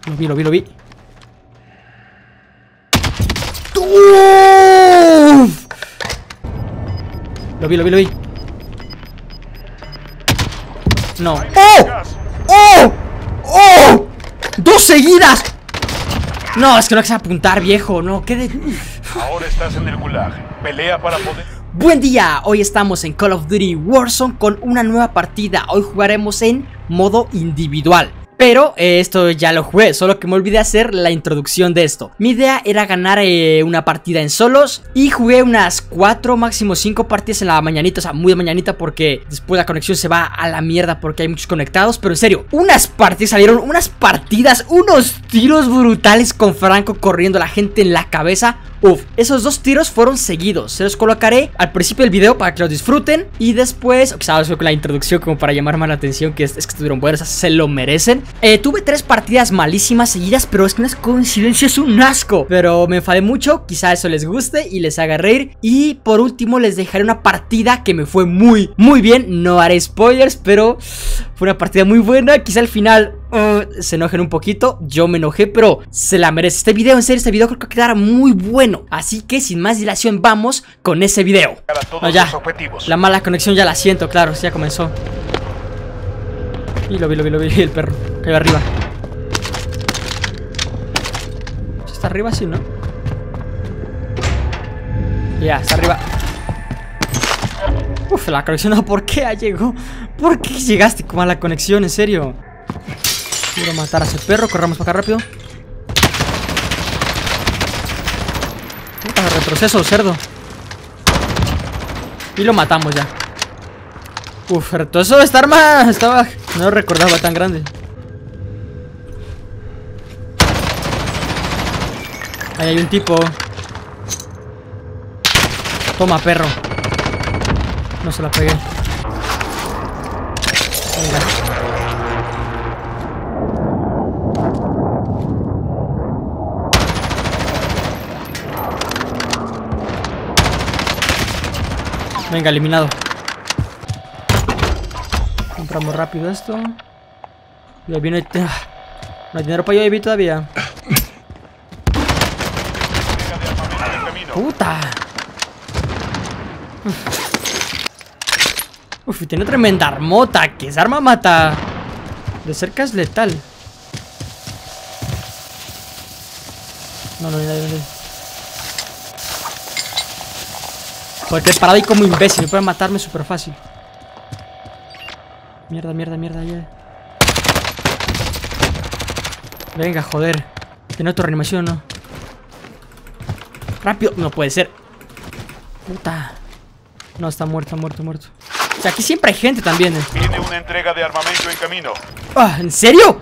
Lo vi. ¡Uf! Lo vi. No. ¡Oh! ¡Oh! ¡Oh! ¡Dos seguidas! No, es que no hay que apuntar, viejo. No, ¿qué de...? Ahora estás en el gulag. Pelea para poder... Buen día, hoy estamos en Call of Duty Warzone con una nueva partida. Hoy jugaremos en modo individual. Pero esto ya lo jugué, solo que me olvidé hacer la introducción de esto. Mi idea era ganar una partida en solos y jugué unas 4, máximo 5 partidas en la mañanita. O sea, muy de mañanita porque después la conexión se va a la mierda porque hay muchos conectados. Pero en serio, unas partidas salieron, unas partidas, unos tiros brutales con Franco corriendo a la gente en la cabeza. Uf, esos dos tiros fueron seguidos. Se los colocaré al principio del video para que los disfruten. Y después, quizás con la introducción como para llamar más la atención, que es que estuvieron buenas, se lo merecen. Tuve 3 partidas malísimas seguidas, pero es que una coincidencia, es un asco. Pero me enfadé mucho, quizá eso les guste y les haga reír. Y por último les dejaré una partida que me fue muy bien. No haré spoilers, pero fue una partida muy buena. Quizá al final se enojen un poquito. Yo me enojé, pero se la merece. Este video, en serio, este video creo que va a quedar muy bueno. Así que sin más dilación vamos con ese video. No, ya, la mala conexión ya la siento, claro, ya comenzó. Y lo vi, el perro cayó arriba. ¿Está arriba? Sí, ¿no? Ya, está arriba. Uf, la conexión, no, ¿por qué llegó? ¿Por qué llegaste con mala conexión? En serio. Quiero matar a ese perro, corramos para acá rápido. Puta, retroceso, cerdo. Y lo matamos ya. Uf, retroceso, esta arma estaba... No lo recordaba tan grande. Ahí hay un tipo. Toma, perro. No se la pegué. Venga. Venga, eliminado. Compramos rápido esto. Ya viene. No hay dinero para yo todavía. Puta. Uf, tiene tremenda armota. Que esa arma mata. De cerca es letal. No. Porque es parado ahí como imbécil. No puede matarme súper fácil. Mierda, ya. Venga, joder. ¿Tiene otra reanimación o no? Rápido. No puede ser. Puta. No, está muerto. O sea, aquí siempre hay gente también. Tiene una entrega de armamento en camino. Ah, ¿en serio?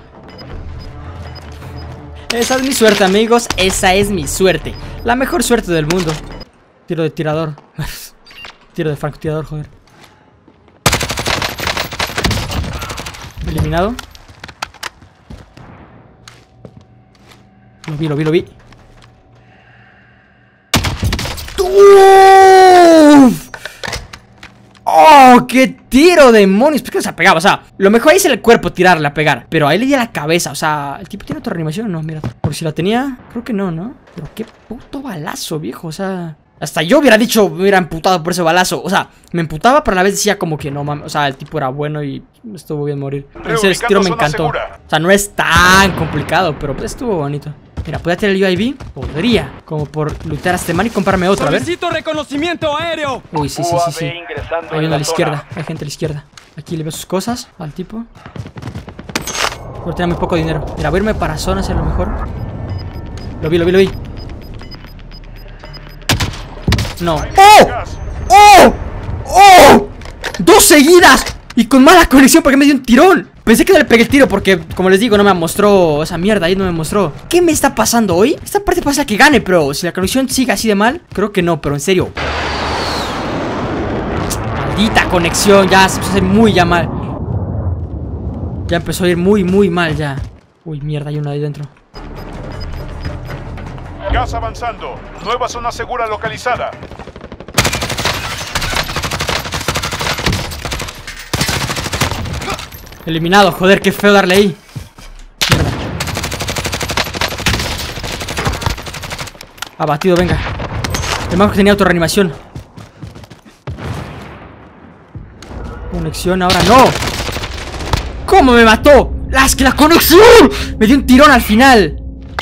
Esa es mi suerte, amigos. Esa es mi suerte. La mejor suerte del mundo. Tiro de tirador. Tiro de francotirador, joder. Eliminado. Lo vi. ¡Uf! ¡Oh! ¡Qué tiro, demonios! ¿Por qué no se ha pegado? O sea, lo mejor ahí es el cuerpo tirarle a pegar. Pero ahí le di a la cabeza. O sea, ¿el tipo tiene otra reanimación? No, mira. Por si la tenía, creo que no, ¿no? Pero qué puto balazo, viejo. O sea, hasta yo hubiera dicho, me hubiera emputado por ese balazo. O sea, me emputaba, pero a la vez decía como que no mames. O sea, el tipo era bueno y estuvo bien morir. En serio, este tiro me encantó. O sea, no es tan complicado, pero pues estuvo bonito. Mira, ¿podría tener el UAV? Podría. Como por lutear a este man y comprarme otro, a ver. ¡Solicito reconocimiento aéreo! Uy, sí. Hay uno a la izquierda. Hay gente a la izquierda. Aquí le veo sus cosas al tipo. Pero tiene muy poco dinero. Mira, voy a irme para zonas a lo mejor. Lo vi. No. ¡Oh! ¡Dos seguidas! Y con mala conexión porque me dio un tirón. Pensé que no le pegué el tiro porque, como les digo, no me mostró esa mierda ahí, no me mostró. ¿Qué me está pasando hoy? Esta parte pasa que gane, pero si la conexión sigue así de mal, creo que no, pero en serio. Maldita conexión, ya se empezó a hacer muy ya mal. Ya empezó a ir muy mal ya. Uy, mierda, hay uno ahí dentro. Gas avanzando. Nueva zona segura localizada. Eliminado, joder, qué feo darle ahí. Mierda. Abatido, venga. El mago que tenía autorreanimación. Conexión, ahora no. ¿Cómo me mató? ¡Es que la conexión! Me dio un tirón al final.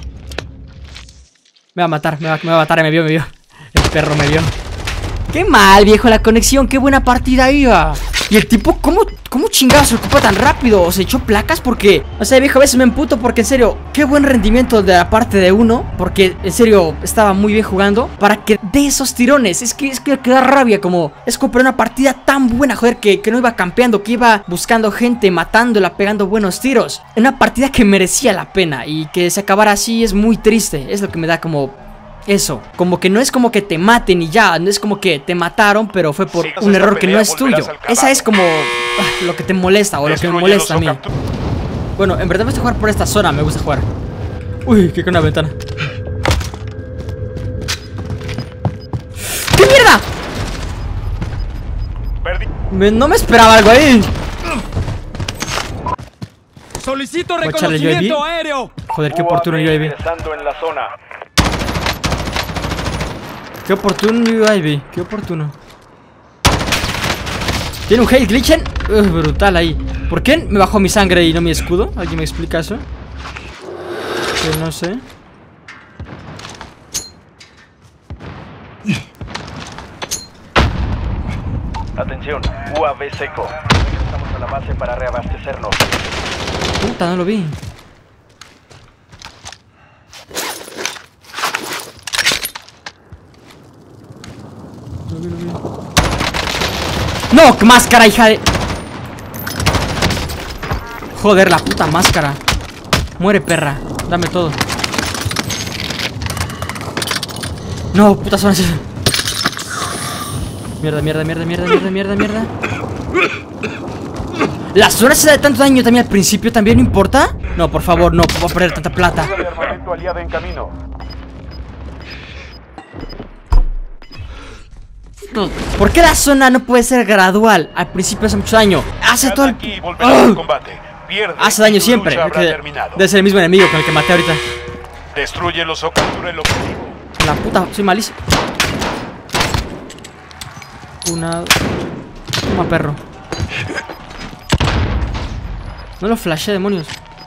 Me va a matar, me va a matar, me vio. El perro me vio. Qué mal, viejo, la conexión. Qué buena partida iba. Y el tipo, ¿cómo chingados se ocupa tan rápido? ¿O se echó placas? Porque, o sea, viejo, a veces me emputo porque, en serio, qué buen rendimiento de la parte de uno. Porque, en serio, estaba muy bien jugando para que dé esos tirones. Es que da rabia, como es comprar una partida tan buena, joder, que no iba campeando, que iba buscando gente, matándola, pegando buenos tiros. Una partida que merecía la pena y que se acabara así es muy triste. Es lo que me da como... eso, como que no es como que te maten y ya, no es como que te mataron, pero fue por un error que no es tuyo. Esa es como lo que te molesta o lo que me molesta a mí. Bueno, en verdad me gusta jugar por esta zona, me gusta jugar. Uy, qué con la ventana. ¡Qué mierda! No me esperaba algo ahí. Solicito reconocimiento aéreo. Joder, qué oportuno UAV. Qué oportuno UAV, qué oportuno. Tiene un hate glitchen brutal ahí. ¿Por qué me bajó mi sangre y no mi escudo? ¿Alguien me explica eso? Que no sé. Atención, UAV seco. Estamos a la base para reabastecernos. Puta, no lo vi. ¡No! ¡Qué máscara, hija de... Joder, la puta máscara. Muere, perra. Dame todo. No, puta zona. Mierda. La zona se da tanto daño también al principio, ¿también no importa? No, por favor, no puedo perder tanta plata. ¿Por qué la zona no puede ser gradual? Al principio hace mucho daño. Hace todo el... hace daño siempre. Debe ser el mismo enemigo con el que maté ahorita. Destrúyelos o captura el objetivo. La puta, soy malísimo. Toma, perro. No lo flashé, demonios.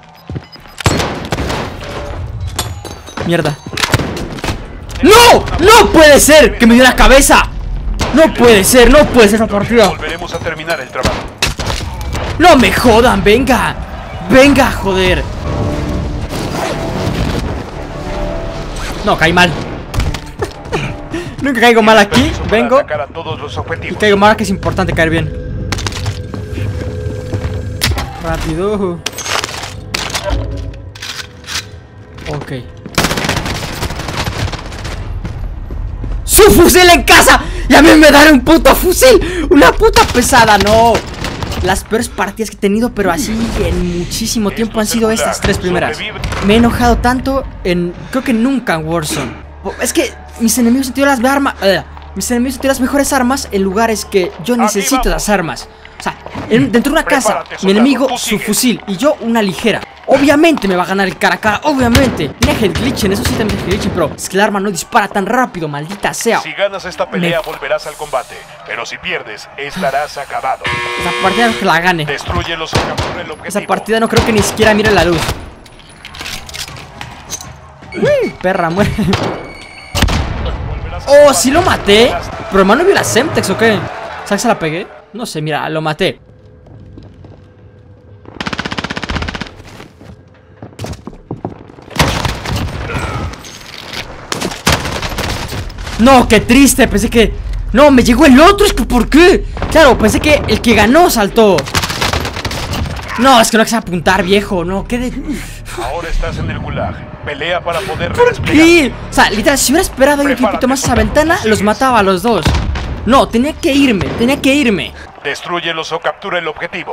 Mierda. ¡No! ¡No puede ser! ¡Que me dio la cabeza! No puede ser la partida. Volveremos a terminar el trabajo. No me jodan, venga. Venga, joder. No, caí mal. Nunca caigo mal aquí. Vengo y caigo mal, que es importante caer bien. Rápido. Ok. ¡Su fusil en casa! ¡Y a mí me dan un puto fusil! ¡Una puta pesada! ¡No! Las peores partidas que he tenido, pero así en muchísimo tiempo, han sido estas tres primeras. Me he enojado tanto en... creo que nunca en Warzone. Es que mis enemigos han tirado las armas... mis enemigos han tirado las mejores armas en lugares que yo necesito las armas. O sea, dentro de una casa, mi enemigo su fusil y yo una ligera. Obviamente me va a ganar el cara a cara, obviamente. Tiene head glitchen, eso sí también es glitchen, pero es que el arma no dispara tan rápido, maldita sea. Si ganas esta pelea volverás al combate, pero si pierdes estarás acabado. Esa partida no que la gane. Destrúyelos o captura el objetivo. Esa partida no creo que ni siquiera mire la luz. Uy, perra, muere. Oh, sí lo maté. Pero hermano, ¿vio la Semtex o qué? ¿Sabes que se la pegué? No sé, mira, lo maté. No, qué triste, pensé que... no, me llegó el otro, es que ¿por qué? Claro, pensé que el que ganó saltó. No, es que no hay que apuntar, viejo, no, qué de... Ahora estás en el gulag. Pelea para poder ¿por qué? O sea, literal, si hubiera esperado ahí un tiempito más esa ventana, los mataba a los dos. No, tenía que irme. Destrúyelos o captura el objetivo.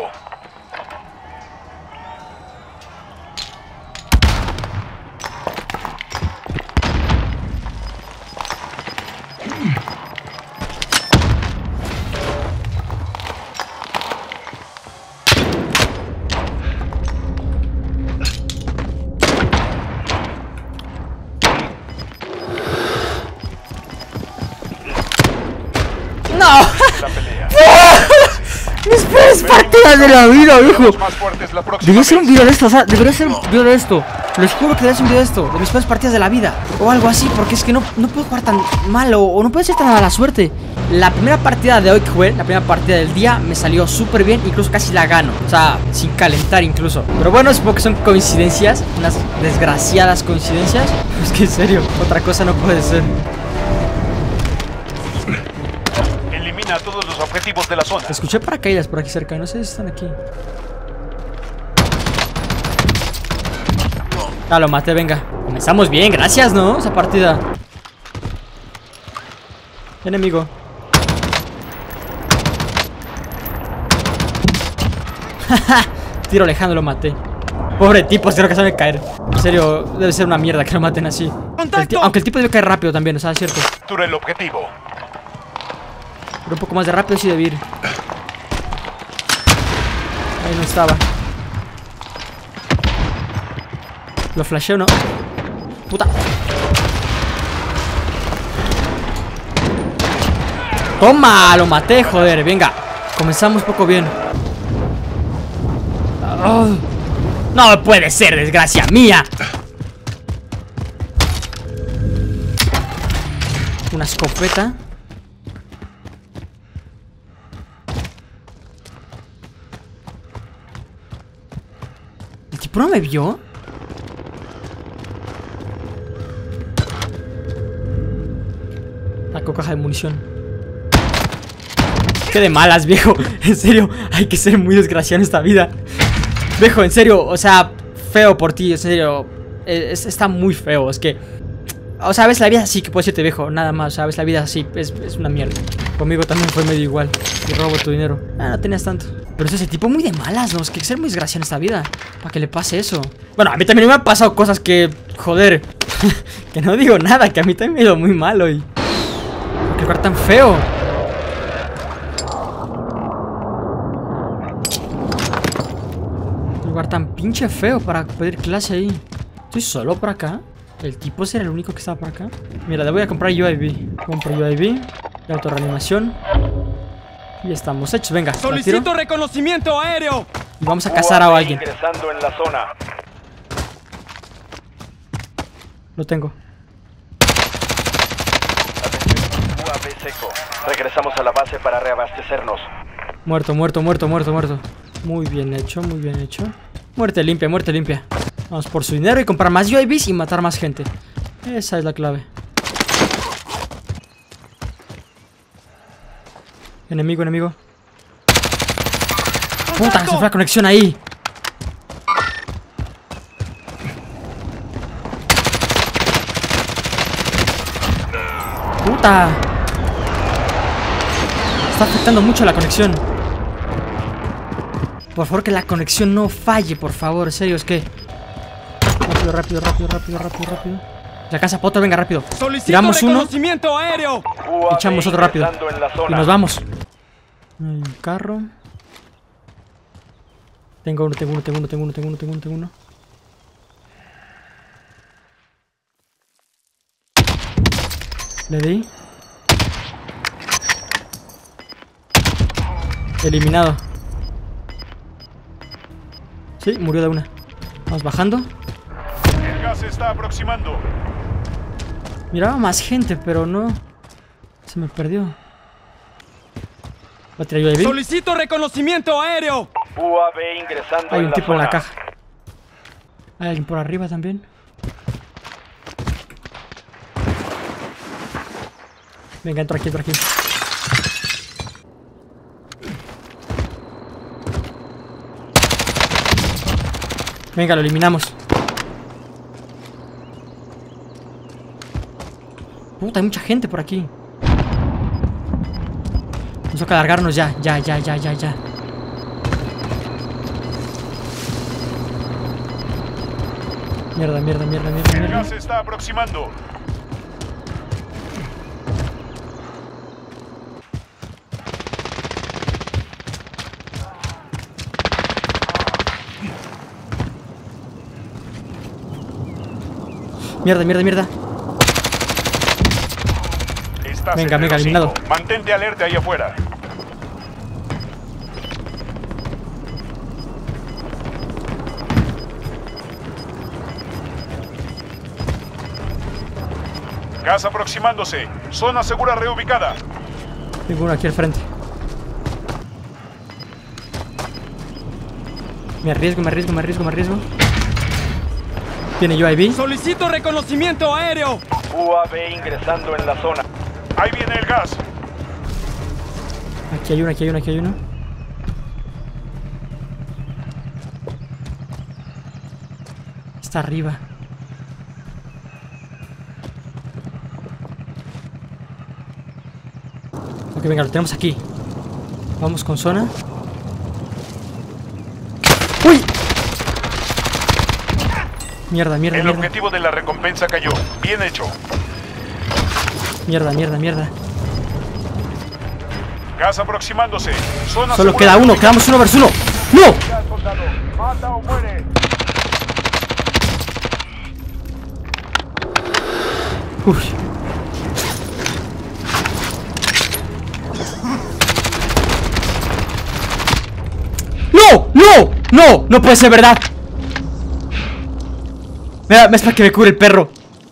peores partidas de la vida, viejo. Más fuertes la próxima Debería ser un vez. video de esto, o sea, debería ser un video de esto. Les juro que debería ser un video de esto, de mis peores partidas de la vida. O algo así, porque es que no puedo jugar tan mal o no puede ser tan mala suerte. La primera partida de hoy que jugué, la primera partida del día, me salió súper bien, incluso casi la gano. O sea, sin calentar incluso. Pero bueno, supongo que son coincidencias, unas desgraciadas coincidencias. Es que en serio, otra cosa no puede ser. Elimina todos los objetivos de la zona. Escuché paracaídas por aquí cerca, no sé si están aquí. Ah, lo maté, venga. Comenzamos bien, gracias, ¿no? Esa partida. Enemigo. Tiro lejano, lo maté. Pobre tipo, espero que sabe caer. En serio, debe ser una mierda que lo maten así. Aunque el tipo debe caer rápido también, o sea, es cierto. Captura el objetivo. Pero un poco más de rápido sí debe ir. Ahí no estaba. Lo flasheo, ¿no? Puta. Toma, lo maté, joder, venga. Comenzamos poco bien. Oh, no puede ser, desgracia mía. Una escopeta. ¿El tipo no me vio? La caja de munición. Qué de malas, viejo. En serio, hay que ser muy desgraciado en esta vida. Viejo, en serio, o sea, feo por ti, en serio. Está muy feo, es que... O sea, ves la vida así, que puedo decirte, viejo, nada más, sabes, la vida así, es una mierda. Conmigo también fue medio igual. Y robo tu dinero. Ah, no tenías tanto. Pero es ese tipo muy de malas, ¿no? Es que hay que ser muy desgraciado en esta vida para que le pase eso. Bueno, a mí también me han pasado cosas que... Joder. Que no digo nada, que a mí también me ha ido muy mal hoy. Qué lugar tan feo. Un lugar tan pinche feo para pedir clase ahí. Estoy solo por acá. El tipo será el único que estaba por acá. Mira, le voy a comprar UAV. Compro UAV de autorreanimación. Y estamos hechos, venga. Solicito reconocimiento aéreo. Y vamos a cazar a alguien. Ingresando en la zona. Lo tengo. UAV seco. Regresamos a la base para reabastecernos. Muerto, muerto, muerto, muerto, muerto. Muy bien hecho, muy bien hecho. Muerte limpia, muerte limpia. Vamos por su dinero y comprar más UAVs y matar más gente. Esa es la clave. Enemigo, enemigo. Puta, se fue la conexión ahí. Puta. Está afectando mucho la conexión. Por favor, que la conexión no falle, por favor. En serio, es que... Rápido, rápido, rápido, rápido, rápido, rápido. La casa Poto, venga, rápido. Tiramos uno. Reconocimiento aéreo. Echamos otro rápido. Y nos vamos. Hay un carro. Tengo uno, tengo uno, tengo uno, tengo uno, tengo uno, tengo uno, tengo uno. Le di. Eliminado. Sí, murió de una. Vamos bajando. El gas se está aproximando. Miraba más gente, pero no. Se me perdió. Va a tirar UAV. Solicito reconocimiento aéreo. UAV ingresando Hay en un la tipo en zona. la caja. Hay alguien por arriba también. Venga, entro aquí, entro aquí. Venga, lo eliminamos. Puta, hay mucha gente por aquí. Nos toca largarnos ya, ya. Mierda, mierda, mierda, mierda, El mierda. gas se está aproximando. Mierda, mierda, mierda. Estás Venga, entre venga, los eliminado. 5. Mantente alerta ahí afuera. Gas aproximándose. Zona segura reubicada. Tengo uno aquí al frente. Me arriesgo. Tiene UAV. Solicito reconocimiento aéreo. UAV ingresando en la zona. Ahí viene el gas. Aquí hay uno. Está arriba. Ok, venga, lo tenemos aquí. Vamos con zona. ¡Uy! Mierda. El objetivo de la recompensa cayó. Bien hecho. Mierda. Gas aproximándose. Zona Solo segura queda uno, reubicada. quedamos 1 versus 1. ¡No! Ya, soldado. Mata o muere. Uy. No puede ser verdad. Mira, es para que me cure el perro.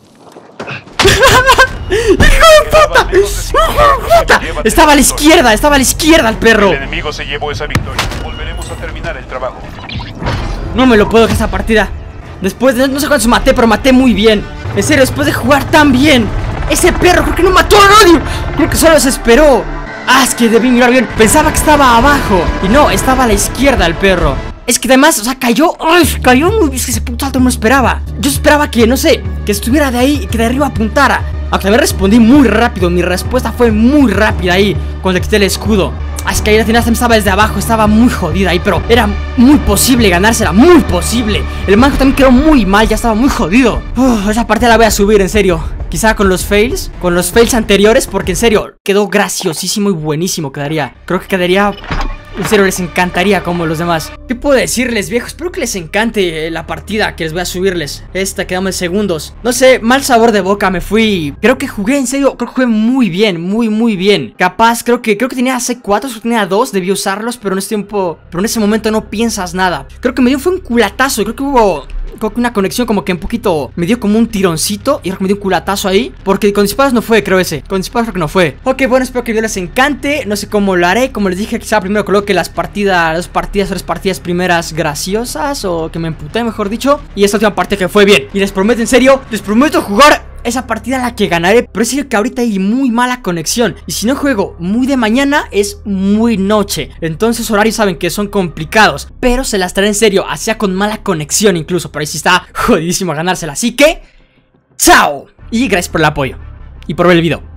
Estaba a la izquierda el perro. El enemigo se llevó esa victoria. Volveremos a terminar el trabajo. No me lo puedo que esta partida. Después de no sé cuántos maté, pero maté muy bien. En serio, después de jugar tan bien. Ese perro creo que no mató a nadie. Creo que solo se esperó. Ah, es que debí mirar bien. Pensaba que estaba abajo. Y no, estaba a la izquierda el perro. Es que además, o sea, cayó. ¡Ay! Cayó muy. Es que ese puto salto no me esperaba. Yo esperaba que, no sé, que estuviera de ahí y que de arriba apuntara. Aunque también respondí muy rápido. Mi respuesta fue muy rápida ahí cuando le quité el escudo. Ah, es que ahí la final estaba desde abajo. Estaba muy jodida ahí, pero era muy posible ganársela. Muy posible. El manjo también quedó muy mal. Ya estaba muy jodido. Esa partida la voy a subir, en serio. Quizá con los fails anteriores, porque en serio quedó graciosísimo y buenísimo. Creo que quedaría. En serio, les encantaría como los demás. ¿Qué puedo decirles, viejo? Espero que les encante la partida que les voy a subirles. Esta, quedamos en segundos. No sé, mal sabor de boca, me fui. Creo que jugué, en serio, creo que jugué muy bien. Muy bien. Capaz, creo que tenía C4, creo que tenía 2, debí usarlos, pero en ese momento no piensas nada. Creo que fue un culatazo. Creo que hubo una conexión como que un poquito. Me dio como un tironcito. Y creo que me dio un culatazo ahí. Porque con disparos no fue, creo ese. Con disparos creo que no fue. Ok, bueno, espero que el video les encante. No sé cómo lo haré. Como les dije, quizá primero coloque las partidas. 3 partidas primeras graciosas. O que me emputé, mejor dicho. Y esta última partida que fue bien. Y les prometo, en serio, les prometo jugar esa partida en la que ganaré. Pero es serio que ahorita hay muy mala conexión. Y si no juego muy de mañana, es muy noche. Entonces horarios saben que son complicados. Pero se las traeré en serio, hacía con mala conexión incluso. Pero ahí sí está jodidísimo ganársela. Así que, ¡chao! Y gracias por el apoyo y por ver el video.